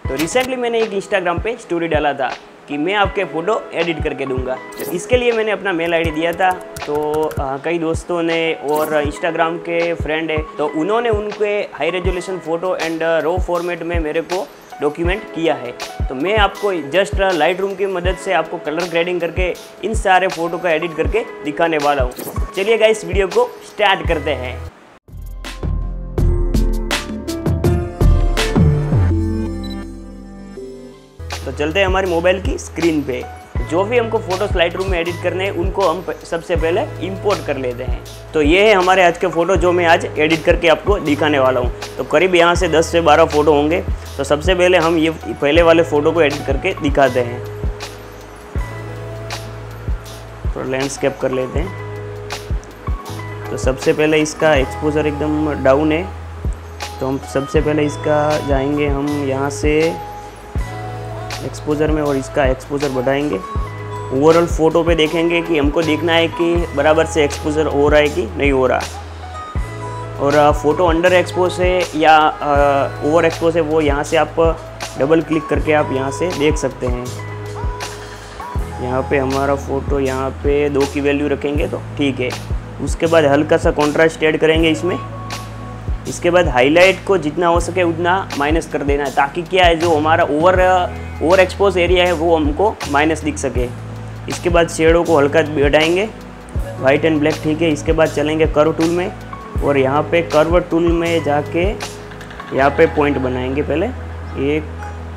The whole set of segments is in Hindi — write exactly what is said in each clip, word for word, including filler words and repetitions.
तो रिसेंटली मैंने एक इंस्टाग्राम पे स्टोरी डाला था कि मैं आपके फ़ोटो एडिट करके दूंगा। तो इसके लिए मैंने अपना मेल आईडी दिया था। तो आ, कई दोस्तों ने और इंस्टाग्राम के फ्रेंड है तो उन्होंने उनके high resolution photo and raw format में मेरे को डॉक्यूमेंट किया है। तो मैं आपको जस्ट लाइट रूम की मदद से आपको कलर ग्रेडिंग करके इन सारे फ़ोटो को एडिट करके दिखाने वाला हूँ। चलिए गाइस वीडियो को स्टार्ट करते हैं। तो चलते हैं हमारी मोबाइल की स्क्रीन पे। जो भी हमको फोटोस लाइट रूम में एडिट करने हैं उनको हम सबसे पहले इंपोर्ट कर लेते हैं। तो ये है हमारे आज के फ़ोटो जो मैं आज एडिट करके आपको दिखाने वाला हूँ। तो करीब यहाँ से दस से बारह फ़ोटो होंगे। तो सबसे पहले हम ये पहले वाले फ़ोटो को एडिट करके दिखाते हैं। तो लैंडस्केप कर लेते हैं। तो सबसे पहले इसका एक्सपोजर एकदम डाउन है। तो हम सबसे पहले इसका जाएंगे हम यहाँ से एक्सपोजर में और इसका एक्सपोजर बढ़ाएंगे। ओवरऑल फ़ोटो पे देखेंगे कि हमको देखना है कि बराबर से एक्सपोजर हो रहा है कि नहीं हो रहा। और फ़ोटो अंडर एक्सपोज है या ओवर एक्सपोज है वो यहाँ से आप डबल क्लिक करके आप यहाँ से देख सकते हैं। यहाँ पे हमारा फ़ोटो यहाँ पे दो की वैल्यू रखेंगे तो ठीक है। उसके बाद हल्का सा कॉन्ट्रास्ट ऐड करेंगे इसमें। इसके बाद हाईलाइट को जितना हो सके उतना माइनस कर देना है ताकि क्या है जो हमारा ओवर ओवर एक्सपोज एरिया है वो हमको माइनस दिख सके। इसके बाद शेडो को हल्का बढ़ाएंगे, वाइट एंड ब्लैक ठीक है। इसके बाद चलेंगे कर्व टूल में और यहाँ पे कर्व टूल में जाके यहाँ पे पॉइंट बनाएंगे। पहले एक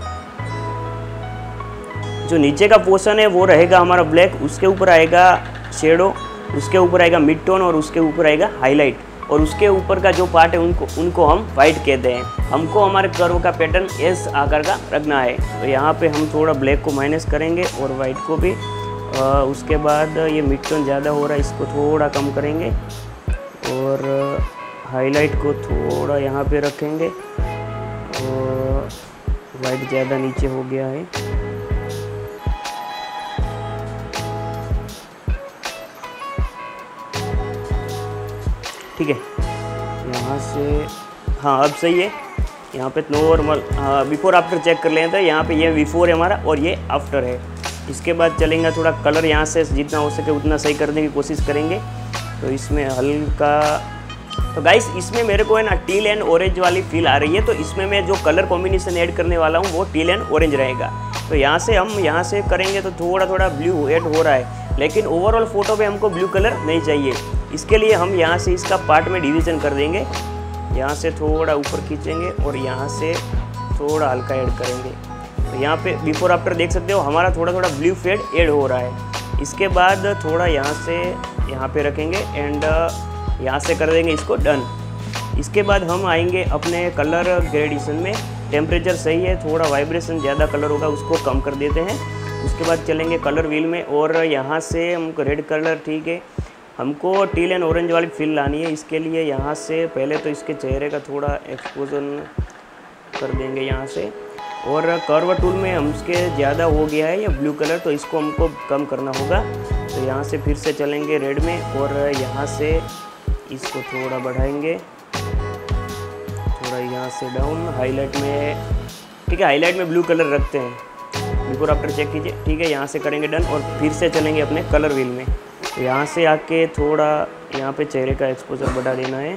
जो नीचे का पोर्शन है वो रहेगा हमारा ब्लैक, उसके ऊपर आएगा शेडो, उसके ऊपर आएगा मिड टोन और उसके ऊपर आएगा हाईलाइट और उसके ऊपर का जो पार्ट है उनको उनको हम वाइट कहते हैं। हमको हमारे कर्व का पैटर्न एस आकार का रखना है। तो यहाँ पे हम थोड़ा ब्लैक को माइनस करेंगे और वाइट को भी। आ, उसके बाद ये मिड टोन ज़्यादा हो रहा है, इसको थोड़ा कम करेंगे और हाईलाइट को थोड़ा यहाँ पे रखेंगे और वाइट ज़्यादा नीचे हो गया है। ठीक है, यहाँ से हाँ अब सही है। यहाँ पे नॉर्मल हाँ बिफोर आफ्टर चेक कर लेते हैं। यहाँ पे ये बिफोर है हमारा और ये आफ्टर है। इसके बाद चलेंगे थोड़ा कलर यहाँ से जितना हो सके उतना सही करने की कोशिश करेंगे। तो इसमें हल्का तो गाइस इसमें मेरे को है ना टील एंड ऑरेंज वाली फील आ रही है। तो इसमें मैं जो कलर कॉम्बिनेशन ऐड करने वाला हूँ वो टील एंड ऑरेंज रहेगा। तो यहाँ से हम यहाँ से करेंगे तो थोड़ा थोड़ा ब्लू ऐड हो रहा है, लेकिन ओवरऑल फ़ोटो पे हमको ब्लू कलर नहीं चाहिए। इसके लिए हम यहाँ से इसका पार्ट में डिवीज़न कर देंगे। यहाँ से थोड़ा ऊपर खींचेंगे और यहाँ से थोड़ा हल्का ऐड करेंगे। तो यहाँ पे बिफोर आफ्टर देख सकते हो हमारा थोड़ा थोड़ा ब्लू फेड ऐड हो रहा है। इसके बाद थोड़ा यहाँ से यहाँ पे रखेंगे एंड यहाँ से कर देंगे इसको डन। इसके बाद हम आएंगे अपने कलर ग्रेडेशन में। टेम्परेचर सही है, थोड़ा वाइब्रेशन ज़्यादा कलर होगा उसको कम कर देते हैं। उसके बाद चलेंगे कलर व्हील में और यहाँ से हमको रेड कलर ठीक है। हमको टील एंड ऑरेंज वाली फील लानी है। इसके लिए यहाँ से पहले तो इसके चेहरे का थोड़ा एक्सपोजन कर देंगे यहाँ से और कर्व टूल में हमके ज़्यादा हो गया है ये ब्लू कलर, तो इसको हमको कम करना होगा। तो यहाँ से फिर से चलेंगे रेड में और यहाँ से इसको थोड़ा बढ़ाएंगे, थोड़ा यहाँ से डाउन। हाईलाइट में ठीक है, हाईलाइट में ब्लू कलर रखते हैं। बिफोर आफ्टर चेक कीजिए ठीक है। यहाँ से करेंगे डन और फिर से चलेंगे अपने कलर व्हील में। तो यहाँ से आके थोड़ा यहाँ पे चेहरे का एक्सपोजर बढ़ा देना है।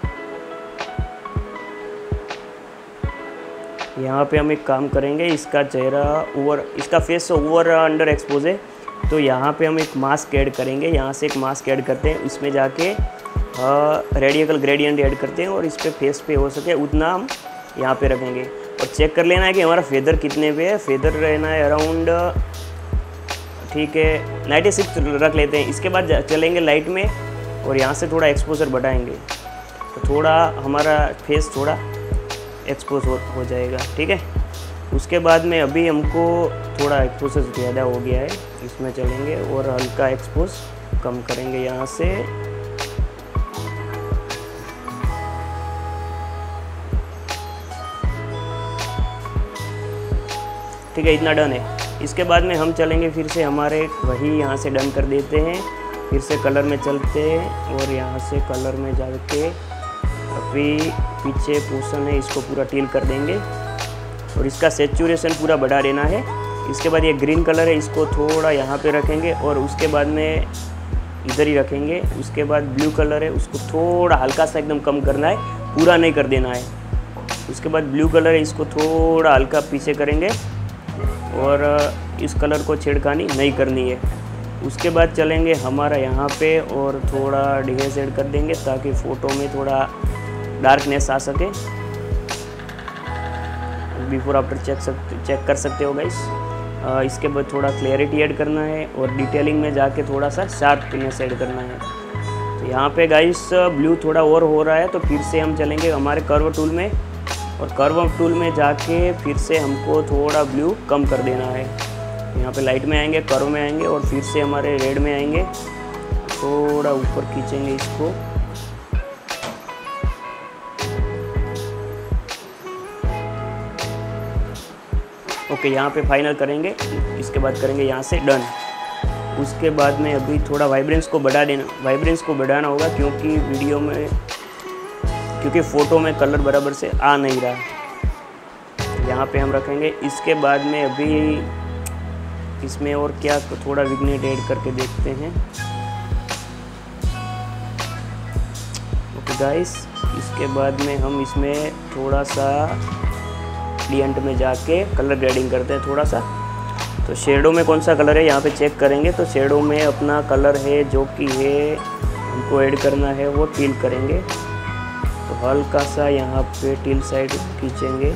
यहाँ पे हम एक काम करेंगे, इसका चेहरा ओवर इसका फेस ओवर अंडर एक्सपोज है। तो यहाँ पे हम एक मास्क ऐड करेंगे। यहाँ से एक मास्क ऐड करते हैं, इसमें जाके रेडियल ग्रेडियंट ऐड करते हैं और इस पर फेस पे हो सके उतना हम यहाँ पे रखेंगे और चेक कर लेना है कि हमारा फेदर कितने पे है। फेदर रहना है अराउंड ठीक है नाइन्टी सिक्स रख लेते हैं। इसके बाद चलेंगे लाइट में और यहाँ से थोड़ा एक्सपोजर बढ़ाएंगे तो थोड़ा हमारा फेस थोड़ा एक्सपोज हो, हो जाएगा ठीक है। उसके बाद में अभी हमको थोड़ा एक्सपोजर ज़्यादा हो गया है, इसमें चलेंगे और हल्का एक्सपोज कम करेंगे यहाँ से। ठीक है, इतना डन है। इसके बाद में हम चलेंगे फिर से हमारे वही यहाँ से डन कर देते हैं। फिर से कलर में चलते हैं और यहाँ से कलर में जाके अभी पीछे पोर्शन है इसको पूरा टील कर देंगे और इसका सेचुरेशन पूरा बढ़ा देना है। इसके बाद ये ग्रीन कलर है, इसको थोड़ा यहाँ पे रखेंगे और उसके बाद में इधर ही रखेंगे। उसके बाद ब्लू कलर है, उसको थोड़ा हल्का सा एकदम कम करना है, पूरा नहीं कर देना है। उसके बाद ब्लू कलर है, इसको थोड़ा हल्का पीछे करेंगे और इस कलर को छेड़खानी नहीं करनी है। उसके बाद चलेंगे हमारा यहाँ पे और थोड़ा डिहेस ऐड कर देंगे ताकि फ़ोटो में थोड़ा डार्कनेस आ सके। बिफोर आफ्टर चेक सकते चेक कर सकते हो गाइस। इसके बाद थोड़ा क्लैरिटी ऐड करना है और डिटेलिंग में जाके थोड़ा सा शार्पनेस ऐड करना है। तो यहाँ पे गाइस ब्लू थोड़ा और हो रहा है, तो फिर से हम चलेंगे हमारे कर्व टूल में और कर्व टूल में जाके फिर से हमको थोड़ा ब्लू कम कर देना है। यहाँ पे लाइट में आएंगे, कर्व में आएंगे और फिर से हमारे रेड में आएंगे, थोड़ा ऊपर खींचेंगे इसको। ओके, यहाँ पे फाइनल करेंगे। इसके बाद करेंगे यहाँ से डन। उसके बाद में अभी थोड़ा वाइब्रेंस को बढ़ा देना वाइब्रेंस को बढ़ाना होगा क्योंकि वीडियो में क्योंकि फ़ोटो में कलर बराबर से आ नहीं रहा। यहाँ पे हम रखेंगे। इसके बाद में अभी इसमें और क्या थोड़ा विग्नेट ऐड करके देखते हैं। ओके गाइस, इसके बाद में हम इसमें थोड़ा सा डिएंट में जाके कलर ग्रेडिंग करते हैं थोड़ा सा। तो शेडो में कौन सा कलर है यहाँ पे चेक करेंगे। तो शेडो में अपना कलर है जो कि है हमको ऐड करना है, वो टील करेंगे। तो हल्का सा यहाँ पे टील साइड खींचेंगे।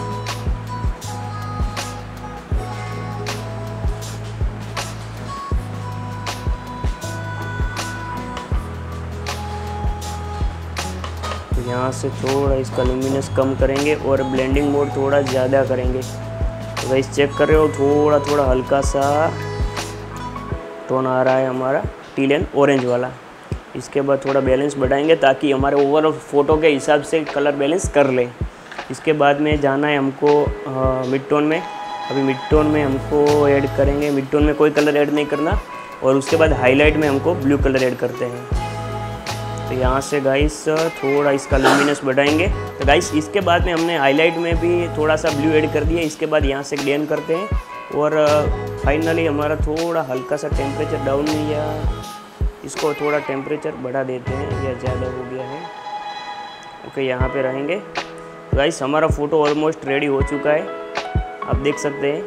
तो यहाँ से थोड़ा इसका लुमिनस कम करेंगे और ब्लेंडिंग मोड थोड़ा ज़्यादा करेंगे। तो गाइस चेक कर रहे हो, थोड़ा थोड़ा हल्का सा टोन आ रहा है हमारा टील एंड ऑरेंज वाला। इसके बाद थोड़ा बैलेंस बढ़ाएंगे ताकि हमारे ओवरऑल फ़ोटो के हिसाब से कलर बैलेंस कर ले। इसके बाद में जाना है हमको मिड टोन में। अभी मिड टोन में हमको ऐड करेंगे, मिड टोन में कोई कलर ऐड नहीं करना। और उसके बाद हाईलाइट में हमको ब्लू कलर ऐड करते हैं। तो यहाँ से गाइस थोड़ा इसका लुमिनस बढ़ाएंगे। तो गाइस इसके बाद में हमने हाईलाइट में भी थोड़ा सा ब्लू ऐड कर दिया। इसके बाद यहाँ से डन करते हैं और फाइनली हमारा थोड़ा हल्का सा टेम्परेचर डाउन या इसको थोड़ा टेम्परेचर बढ़ा देते हैं, या ज़्यादा हो गया है। ओके, यहाँ पे रहेंगे। तो गाइस हमारा फ़ोटो ऑलमोस्ट रेडी हो चुका है, आप देख सकते हैं।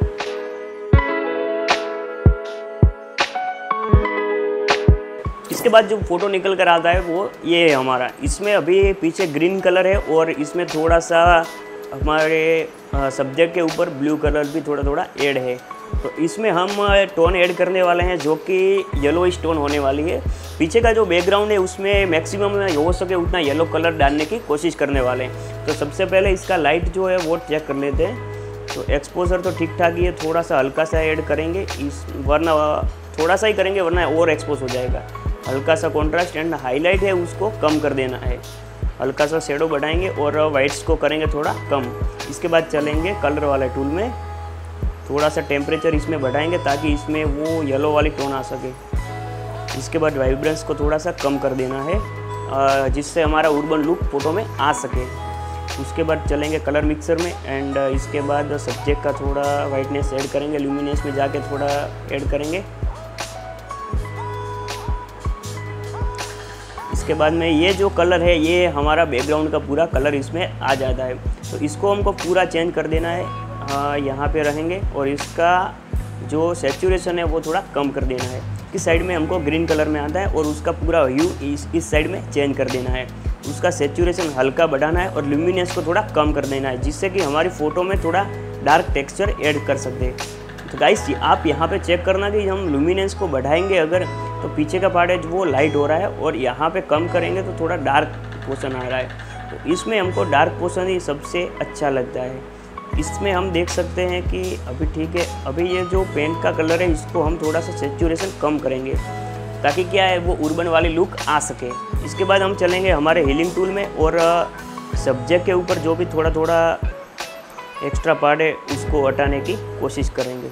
इसके बाद जो फ़ोटो निकल कर आता है वो ये है हमारा। इसमें अभी पीछे ग्रीन कलर है और इसमें थोड़ा सा हमारे सब्जेक्ट के ऊपर ब्लू कलर भी थोड़ा थोड़ा ऐड है। तो इसमें हम टोन ऐड करने वाले हैं जो कि येलो टोन होने वाली है। पीछे का जो बैकग्राउंड है उसमें मैक्सिमम हो सके उतना येलो कलर डालने की कोशिश करने वाले हैं। तो सबसे पहले इसका लाइट जो है वो चेक कर लेते हैं। तो एक्सपोजर तो ठीक ठाक ही है, थोड़ा सा हल्का सा ऐड करेंगे इस, वरना थोड़ा सा ही करेंगे वरना और एक्सपोज हो जाएगा। हल्का सा कॉन्ट्रास्ट एंड हाईलाइट है उसको कम कर देना है। हल्का सा शेडो बढ़ाएंगे और वाइट्स को करेंगे थोड़ा कम। इसके बाद चलेंगे कलर वाले टूल में, थोड़ा सा टेम्परेचर इसमें बढ़ाएंगे ताकि इसमें वो येलो वाली टोन आ सके। इसके बाद वाइब्रेंस को थोड़ा सा कम कर देना है जिससे हमारा urban लुक फ़ोटो में आ सके। उसके बाद चलेंगे कलर मिक्सर में एंड इसके बाद सब्जेक्ट का थोड़ा वाइटनेस ऐड करेंगे, ल्यूमिनेंस में जाके थोड़ा ऐड करेंगे। इसके बाद में ये जो कलर है ये हमारा बैकग्राउंड का पूरा कलर इसमें आ जाता है। तो इसको हमको पूरा चेंज कर देना है। हाँ, यहाँ पे रहेंगे और इसका जो सैचुरेशन है वो थोड़ा कम कर देना है। इस साइड में हमको ग्रीन कलर में आता है और उसका पूरा ह्यू इस इस साइड में चेंज कर देना है। उसका सैचुरेशन हल्का बढ़ाना है और ल्यूमिनेंस को थोड़ा कम कर देना है जिससे कि हमारी फ़ोटो में थोड़ा डार्क टेक्सचर ऐड कर सकते हैं। तो गाइस आप यहाँ पे चेक करना कि हम ल्यूमिनेंस को बढ़ाएंगे अगर तो पीछे का पार्ट है वो लाइट हो रहा है और यहाँ पे कम करेंगे तो थोड़ा डार्क पोर्शन आ रहा है। तो इसमें हमको डार्क पोर्शन ही सबसे अच्छा लगता है। इसमें हम देख सकते हैं कि अभी ठीक है, अभी ये जो पेंट का कलर है इसको हम थोड़ा सा सैचुरेशन कम करेंगे ताकि क्या है वो urban वाली लुक आ सके। इसके बाद हम चलेंगे हमारे हीलिंग टूल में और सब्जेक्ट के ऊपर जो भी थोड़ा थोड़ा एक्स्ट्रा पार्ट है उसको हटाने की कोशिश करेंगे।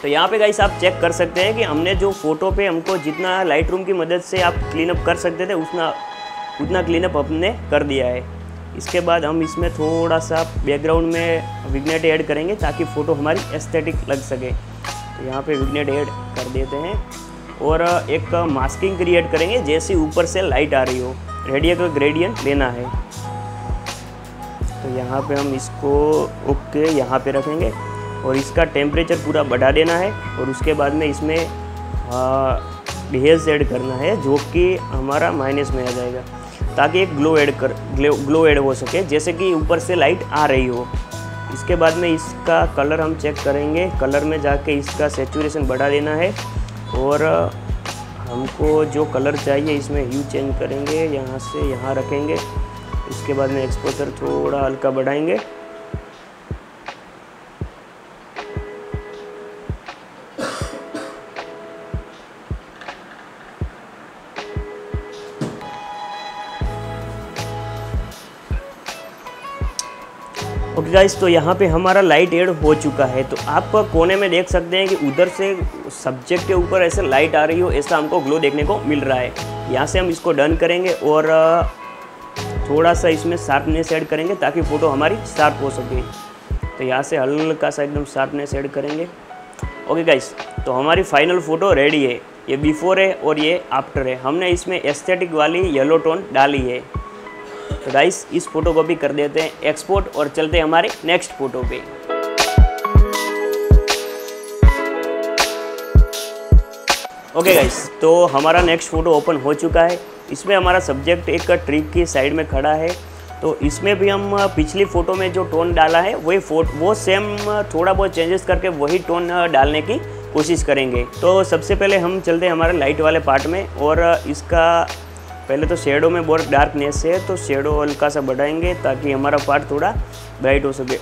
तो यहाँ पे गाइस आप चेक कर सकते हैं कि हमने जो फ़ोटो पे हमको जितना लाइट रूम की मदद से आप क्लीन अप कर सकते थे उतना उतना क्लीन अप हमने कर दिया है। इसके बाद हम इसमें थोड़ा सा बैकग्राउंड में विग्नेट ऐड करेंगे ताकि फ़ोटो हमारी एस्थेटिक लग सके। तो यहाँ पे विग्नेट ऐड कर देते हैं और एक मास्किंग क्रिएट करेंगे जैसे ऊपर से लाइट आ रही हो, रेडियल का ग्रेडियंट लेना है। तो यहाँ पे हम इसको ओके यहाँ पे रखेंगे और इसका टेम्परेचर पूरा बढ़ा देना है और उसके बाद में इसमें बेज ऐड करना है जो कि हमारा माइनस में आ जाएगा ताकि एक ग्लो ऐड कर ग्लो ग्लो ऐड हो सके जैसे कि ऊपर से लाइट आ रही हो। इसके बाद में इसका कलर हम चेक करेंगे, कलर में जाके इसका सैचुरेशन बढ़ा देना है और हमको जो कलर चाहिए इसमें ह्यू चेंज करेंगे, यहाँ से यहाँ रखेंगे। इसके बाद में एक्सपोजर थोड़ा हल्का बढ़ाएंगे। ओके गाइस, तो यहाँ पे हमारा लाइट ऐड हो चुका है। तो आप कोने में देख सकते हैं कि उधर से सब्जेक्ट के ऊपर ऐसे लाइट आ रही हो, ऐसा हमको ग्लो देखने को मिल रहा है। यहाँ से हम इसको डन करेंगे और थोड़ा सा इसमें शार्पनेस ऐड करेंगे ताकि फ़ोटो हमारी शार्प हो सके। तो यहाँ से हल्का सा एकदम शार्पनेस ऐड करेंगे। ओके गाइस, तो हमारी फाइनल फ़ोटो रेडी है। ये बिफोर है और ये आफ्टर है। हमने इसमें एस्थेटिक वाली येलो टोन डाली है। तो गाइस, इस फोटो को भी कर देते हैं एक्सपोर्ट और चलते हैं हमारे नेक्स्ट फोटो पे। ओके गाइस, तो हमारा नेक्स्ट फोटो ओपन हो चुका है। इसमें हमारा सब्जेक्ट एक ट्री की साइड में खड़ा है। तो इसमें भी हम पिछली फ़ोटो में जो टोन डाला है वही फोटो वो सेम थोड़ा बहुत चेंजेस करके वही टोन डालने की कोशिश करेंगे। तो सबसे पहले हम चलते हैं हमारे लाइट वाले पार्ट में और इसका पहले तो शेडो में बहुत डार्कनेस है तो शेडो हल्का सा बढ़ाएंगे ताकि हमारा पार्ट थोड़ा ब्राइट हो सके।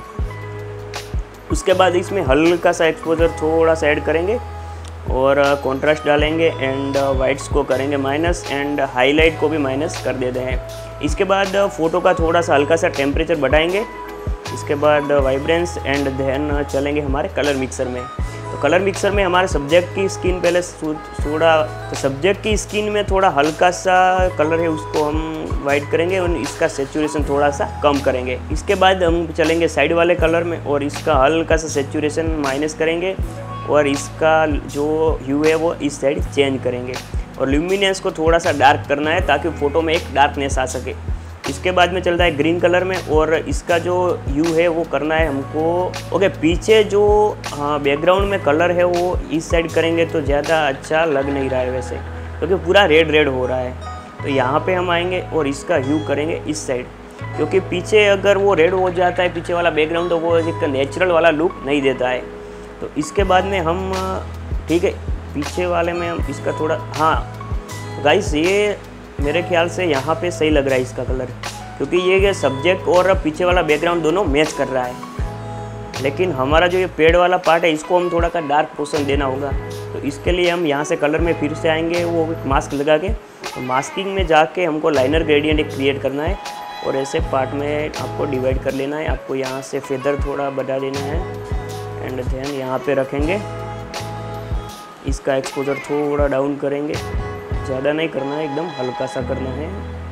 उसके बाद इसमें हल्का सा एक्सपोजर थोड़ा सा ऐड करेंगे और कंट्रास्ट डालेंगे एंड वाइट्स को करेंगे माइनस एंड हाईलाइट को भी माइनस कर देते हैं। इसके बाद फ़ोटो का थोड़ा सा हल्का सा टेम्परेचर बढ़ाएंगे। इसके बाद वाइब्रेंस एंड देन चलेंगे हमारे कलर मिक्सर में। तो कलर मिक्सर में हमारे सब्जेक्ट की स्किन पहले थोड़ा तो सब्जेक्ट की स्किन में थोड़ा हल्का सा कलर है उसको हम वाइट करेंगे और इसका सेचुरेशन थोड़ा सा कम करेंगे। इसके बाद हम चलेंगे साइड वाले कलर में और इसका हल्का सा सेचुरेशन माइनस करेंगे और इसका जो ह्यू है वो इस साइड चेंज करेंगे और ल्यूमिनेंस को थोड़ा सा डार्क करना है ताकि फ़ोटो में एक डार्कनेस आ सके। इसके बाद में चलता है ग्रीन कलर में और इसका जो ह्यू है वो करना है हमको। ओके, पीछे जो हाँ बैकग्राउंड में कलर है वो इस साइड करेंगे तो ज़्यादा अच्छा लग नहीं रहा है वैसे, क्योंकि तो पूरा रेड रेड हो रहा है। तो यहाँ पे हम आएंगे और इसका ह्यू करेंगे इस साइड, क्योंकि पीछे अगर वो रेड हो जाता है पीछे वाला बैकग्राउंड तो वो एक नेचुरल वाला लुक नहीं देता है। तो इसके बाद में हम ठीक है पीछे वाले में हम इसका थोड़ा हाँ गाइस ये मेरे ख्याल से यहाँ पे सही लग रहा है इसका कलर, क्योंकि ये सब्जेक्ट और पीछे वाला बैकग्राउंड दोनों मैच कर रहा है। लेकिन हमारा जो ये पेड़ वाला पार्ट है इसको हम थोड़ा का डार्क पोर्शन देना होगा। तो इसके लिए हम यहाँ से कलर में फिर से आएंगे वो मास्क लगा के। तो मास्किंग में जाके हमको लाइनर ग्रेडियंट एक क्रिएट करना है और ऐसे पार्ट में आपको डिवाइड कर लेना है। आपको यहाँ से फेदर थोड़ा बढ़ा देना है एंड देन यहाँ पे रखेंगे। इसका एक्सपोजर थोड़ा डाउन करेंगे, ज़्यादा नहीं करना है, एकदम हल्का सा करना है।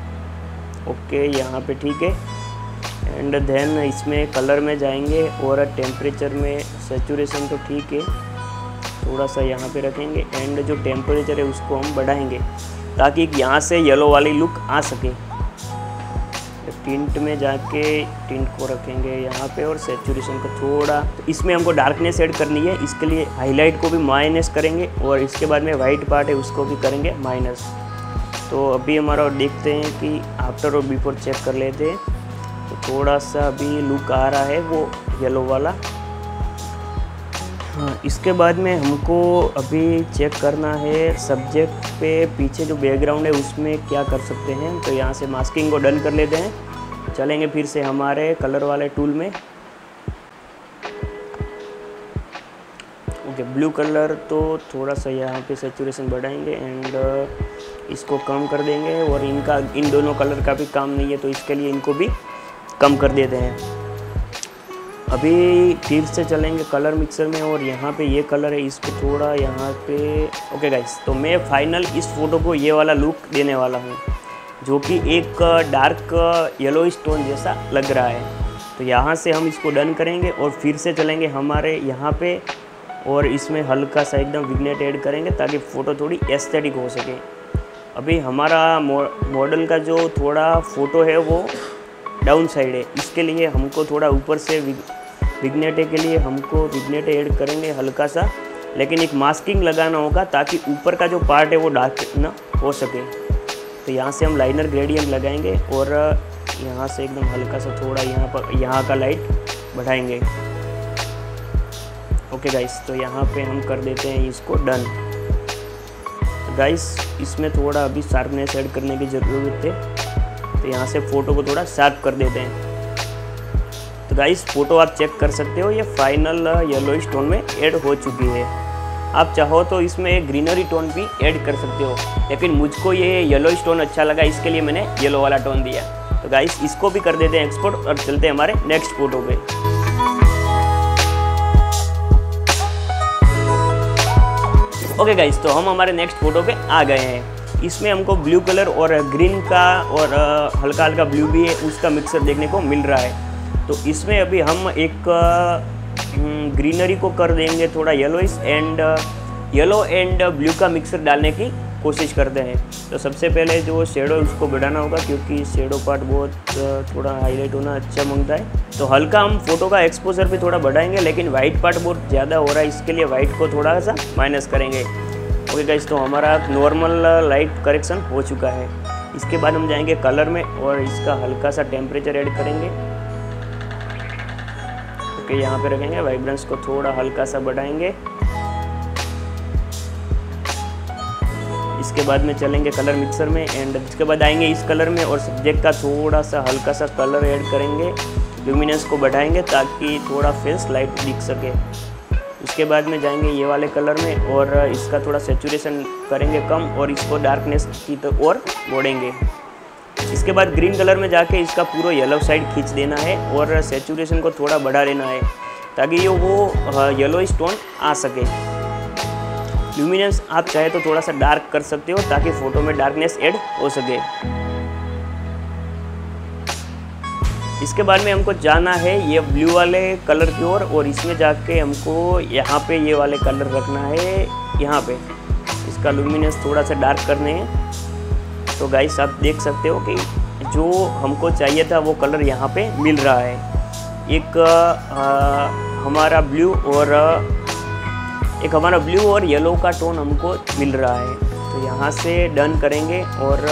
ओके, यहाँ पे ठीक है एंड देन इसमें कलर में जाएंगे और टेम्परेचर में सेचुरेशन तो ठीक है, थोड़ा सा यहाँ पे रखेंगे एंड जो टेम्परेचर है उसको हम बढ़ाएंगे ताकि यहाँ से येलो वाली लुक आ सके। टिंट में जाके टिंट को रखेंगे यहाँ पे और सेचुरेशन को थोड़ा, तो इसमें हमको डार्कनेस ऐड करनी है। इसके लिए हाईलाइट को भी माइनस करेंगे और इसके बाद में वाइट पार्ट है उसको भी करेंगे माइनस। तो अभी हमारा देखते हैं कि आफ्टर और बिफोर चेक कर लेते हैं। तो थोड़ा सा अभी लुक आ रहा है वो येलो वाला। हाँ, इसके बाद में हमको अभी चेक करना है सब्जेक्ट पे पीछे जो बैकग्राउंड है उसमें क्या कर सकते हैं। तो यहाँ से मास्किंग को डन कर लेते हैं। चलेंगे फिर से हमारे कलर वाले टूल में। ओके, ब्लू कलर तो थोड़ा सा यहाँ पे सेचुरेशन बढ़ाएंगे एंड इसको कम कर देंगे और इनका इन दोनों कलर का भी काम नहीं है तो इसके लिए इनको भी कम कर देते हैं। अभी फिर से चलेंगे कलर मिक्सर में और यहाँ पे ये कलर है, इसको थोड़ा यहाँ पे। ओके गाइस, तो मैं फाइनल इस फोटो को ये वाला लुक देने वाला हूँ, जो कि एक डार्क येलो स्टोन जैसा लग रहा है। तो यहाँ से हम इसको डन करेंगे और फिर से चलेंगे हमारे यहाँ पे और इसमें हल्का सा एकदम विग्नेट ऐड करेंगे ताकि फ़ोटो थोड़ी एस्थेटिक हो सके। अभी हमारा मॉडल का जो थोड़ा फ़ोटो है वो डाउन साइड है, इसके लिए हमको थोड़ा ऊपर से विग्नेटे के लिए हमको विग्नेटे ऐड करेंगे हल्का सा, लेकिन एक मास्किंग लगाना होगा ताकि ऊपर का जो पार्ट है वो डार्क ना हो सके। तो यहाँ से हम लाइनर ग्रेडियंट लगाएंगे और यहाँ से एकदम हल्का सा थोड़ा यहाँ पर यहाँ का लाइट बढ़ाएंगे। ओके गाइस, तो यहाँ पे हम कर देते हैं इसको डन। तो गाइस, इसमें थोड़ा अभी शार्पनेस ऐड करने की ज़रूरत है, तो यहाँ से फ़ोटो को थोड़ा शार्प कर देते हैं। तो गाइस, फ़ोटो आप चेक कर सकते हो, ये फाइनल येलो स्टोन में ऐड हो चुकी है। आप चाहो तो इसमें एक ग्रीनरी टोन भी ऐड कर सकते हो, लेकिन मुझको ये येलो स्टोन अच्छा लगा, इसके लिए मैंने येलो वाला टोन दिया। तो गाइस, इसको भी कर देते हैं एक्सपोर्ट और चलते हैं हमारे नेक्स्ट फोटो पे। ओके गाइस, तो हम हमारे नेक्स्ट फोटो पे आ गए हैं। इसमें हमको ब्लू कलर और ग्रीन का और हल्का हल्का ब्लू भी है, उसका मिक्सर देखने को मिल रहा है। तो इसमें अभी हम एक ग्रीनरी को कर देंगे थोड़ा yellowish and yellow and blue का मिक्सर डालने की कोशिश करते हैं। तो सबसे पहले जो शेडो है उसको बढ़ाना होगा, क्योंकि शेडो पार्ट बहुत थोड़ा हाईलाइट होना अच्छा मांगता है। तो हल्का हम फोटो का एक्सपोजर भी थोड़ा बढ़ाएंगे, लेकिन वाइट पार्ट बहुत ज़्यादा हो रहा है, इसके लिए वाइट को थोड़ा सा माइनस करेंगे। ओके गाइस, तो हमारा नॉर्मल लाइट करेक्शन हो चुका है। इसके बाद हम जाएंगे कलर में और इसका हल्का सा टेम्परेचर ऐड करेंगे। ओके, यहाँ पे रखेंगे, वाइब्रेंस को थोड़ा हल्का सा बढ़ाएंगे। इसके बाद में चलेंगे कलर मिक्सर में एंड इसके बाद आएंगे इस कलर में और सब्जेक्ट का थोड़ा सा हल्का सा कलर ऐड करेंगे, ल्यूमिनेंस को बढ़ाएंगे ताकि थोड़ा फेस लाइट दिख सके। उसके बाद में जाएंगे ये वाले कलर में और इसका थोड़ा सेचुरेशन करेंगे कम और इसको डार्कनेस की तो और मोड़ेंगे। इसके बाद ग्रीन कलर में जाके इसका पूरा येलो साइड खींच देना है और सेचुरेशन को थोड़ा बढ़ा देना है ताकि ये वो येलो स्टोन आ सके। ल्यूमिनेंस आप चाहे तो थोड़ा सा डार्क कर सकते हो ताकि फ़ोटो में डार्कनेस ऐड हो सके। इसके बाद में हमको जाना है ये ब्लू वाले कलर की ओर और इसमें जाके हमको यहाँ पे ये वाले कलर रखना है, यहाँ पे इसका ल्यूमिनेंस थोड़ा सा डार्क करने हैं। तो गाइस, आप देख सकते हो कि जो हमको चाहिए था वो कलर यहाँ पे मिल रहा है। एक आ, हमारा ब्लू और एक हमारा ब्लू और येलो का टोन हमको मिल रहा है। तो यहाँ से डन करेंगे और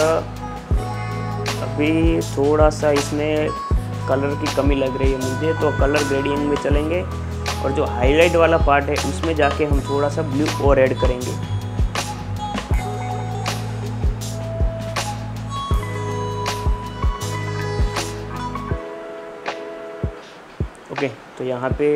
अभी थोड़ा सा इसमें कलर की कमी लग रही है मुझे, तो कलर ग्रेडियंट में चलेंगे और जो हाईलाइट वाला पार्ट है उसमें जाके हम थोड़ा सा ब्लू और ऐड करेंगे। ओके, तो यहाँ पे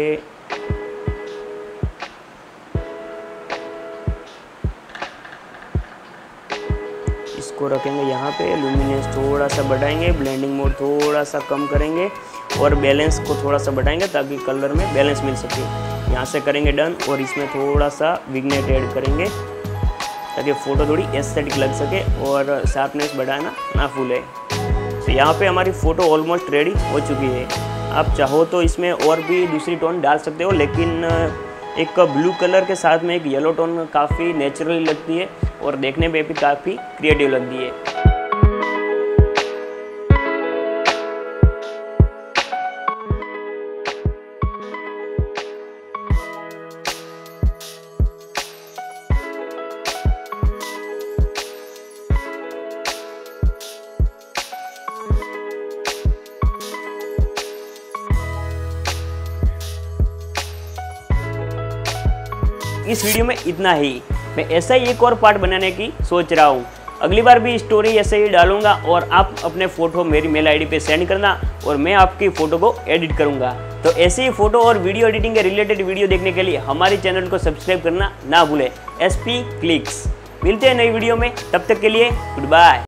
इसको रखेंगे, यहाँ पे लुमिनेंस थोड़ा सा बढ़ाएंगे, ब्लेंडिंग मोड थोड़ा सा कम करेंगे और बैलेंस को थोड़ा सा बढ़ाएंगे ताकि कलर में बैलेंस मिल सके। यहाँ से करेंगे डन और इसमें थोड़ा सा विग्नेट ऐड करेंगे ताकि फ़ोटो थोड़ी एस्थेटिक लग सके और शार्पनेस बढ़ाना ना भूले। तो यहाँ पे हमारी फ़ोटो ऑलमोस्ट रेडी हो चुकी है। आप चाहो तो इसमें और भी दूसरी टोन डाल सकते हो, लेकिन एक ब्लू कलर के साथ में एक येलो टोन काफ़ी नेचुरली लगती है और देखने में भी काफ़ी क्रिएटिव लगती है। इस वीडियो में इतना ही। मैं ऐसा ही एक और पार्ट बनाने की सोच रहा हूँ। अगली बार भी स्टोरी ऐसे ही डालूंगा और आप अपने फ़ोटो मेरी मेल आईडी पे सेंड करना और मैं आपकी फ़ोटो को एडिट करूँगा। तो ऐसे ही फ़ोटो और वीडियो एडिटिंग के रिलेटेड वीडियो देखने के लिए हमारे चैनल को सब्सक्राइब करना ना भूलें। S P clicks. मिलते हैं नई वीडियो में, तब तक के लिए गुड बाय।